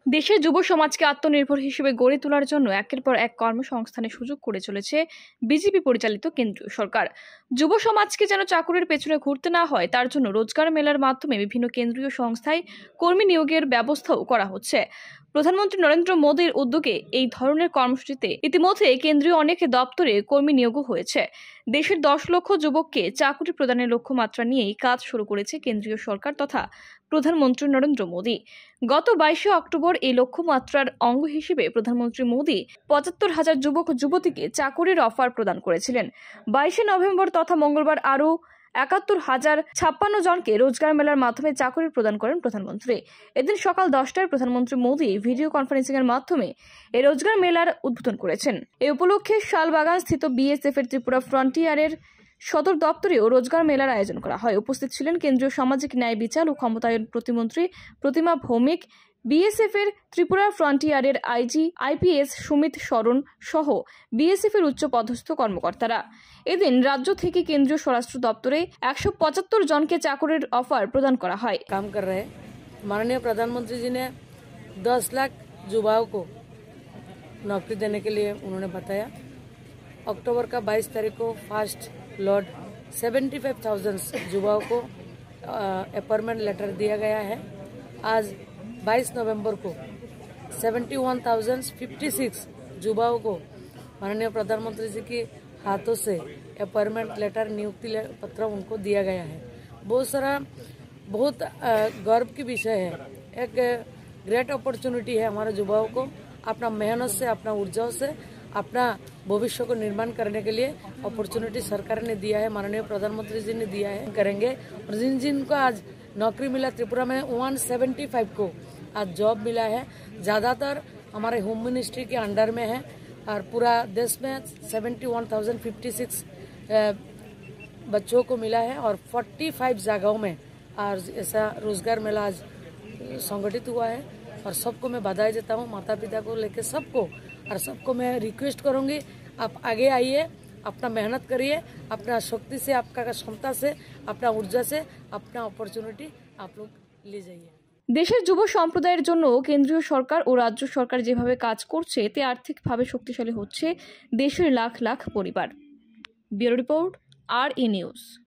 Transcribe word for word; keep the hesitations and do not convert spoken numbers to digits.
দেশের যুব সমাজকে আত্মনির্ভর হিসেবে গড়ে তোলার জন্য একের পর এক কর্মসংস্থানের সুযোগ করে চলেছে বিজেপি পরিচালিত কেন্দ্রীয় সরকার। যুব সমাজকে যেন চাকরির পেছনে ঘুরতে না হয় তার জন্য রোজগার মেলার মাধ্যমে বিভিন্ন কেন্দ্রীয় সংস্থায় কর্মী নিয়োগের ব্যবস্থাও করা হচ্ছে। প্রধানমন্ত্রী নরেন্দ্র মোদীর উদ্যোগে এই ধরনের কর্মসূচিতে ইতিমধ্যে কেন্দ্রীয় অনেক দপ্তরে কর্মী নিয়োগও হয়েছে। দেশের দশ লক্ষ যুবককে চাকরি প্রদানের লক্ষ্যমাত্রা নিয়েই কাজ শুরু করেছে কেন্দ্রীয় সরকার তথা প্রধানমন্ত্রী নরেন্দ্র মোদী। গত বাইশে অক্টোবর এই লক্ষ্যমাত্রার অঙ্গ হিসেবে প্রধানমন্ত্রী মোদী পঁচাত্তর হাজার যুবক যুবতীকে চাকরির অফার প্রদান করেছিলেন। বাইশে নভেম্বর তথা মঙ্গলবার আরও একাত্তর হাজার ছাপ্পান্ন জনকে রোজগার মেলার মাধ্যমে চাকরি প্রদান করেন প্রধানমন্ত্রী। এদিন সকাল দশটায় প্রধানমন্ত্রী মোদী ভিডিও কনফারেন্সিং এর মাধ্যমে এই রোজগার মেলার উদ্বোধন করেছেন। এই উপলক্ষে শালবাগান স্থিত বিএসএফ এর ত্রিপুরা ফ্রন্টিয়ারের সদর দপ্তরেও রোজগার মেলার আয়োজন করা হয়। উপস্থিত ছিলেন কেন্দ্রীয় সামাজিক ন্যায় বিচার ও ক্ষমতায়ন প্রতিমন্ত্রী প্রতিমা ভৌমিক, বিএসএফ এর ত্রিপুরা ফ্রন্টিয়ারের আইজি আইপিএস সুমিত শরণ সহ বিএসএফ এর উচ্চ পদস্থ কর্মকর্তারা। এদিন রাজ্য থেকে কেন্দ্রীয় স্বরাষ্ট্র দপ্তরে একশো পঁচাত্তর জনকে চাকরির অফার প্রদান করা হয়। काम कर रहे हैं। माननीय प्रधानमंत्री जी ने दस लाख युवाओं को नौकरी देने के लिए उन्होंने बताया। अक्टूबर का बाईस तारीख को फर्स्ट लॉट पचहत्तर हज़ार युवाओं को अपॉइंटमेंट लेटर दिया गया है। आज बाईस नवंबर को इकहत्तर हज़ार छप्पन युवाओं को माननीय प्रधानमंत्री जी के हाथों से अपॉइंटमेंट लेटर नियुक्ति पत्र उनको दिया गया है। बहुत सारा बहुत गर्व की विषय है। एक ग्रेट अपॉर्चुनिटी है हमारे युवाओं को अपना मेहनत से, अपना ऊर्जा से अपना भविष्य को निर्माण करने के लिए अपॉर्चुनिटी सरकार ने दिया है, माननीय प्रधानमंत्री जी ने दिया है। करेंगे और जिन जिन को आज नौकरी मिला त्रिपुरा में एक सौ पचहत्तर को आज जॉब मिला है। ज़्यादातर हमारे होम मिनिस्ट्री के अंडर में है और पूरा देश में इकहत्तर हज़ार छप्पन बच्चों को मिला है और पैंतालीस जगहों में आज ऐसा रोजगार मेला आज संगठित हुआ है। और सबको मैं बधाई देता हूँ, माता पिता को लेकर सबको, और सबको मैं रिक्वेस्ट करूँगी आप आगे आइए, अपना मेहनत करिए, अपना शक्ति से, आपका क्षमता से, अपना ऊर्जा से अपना अपॉर्चुनिटी आप लोग ले जाइए। দেশের যুব সম্প্রদায়ের জন্য কেন্দ্রীয় সরকার ও রাজ্য সরকার যেভাবে কাজ করছে এতে আর্থিকভাবে শক্তিশালী হচ্ছে দেশের লাখ লাখ পরিবার। Bureau report, R E news.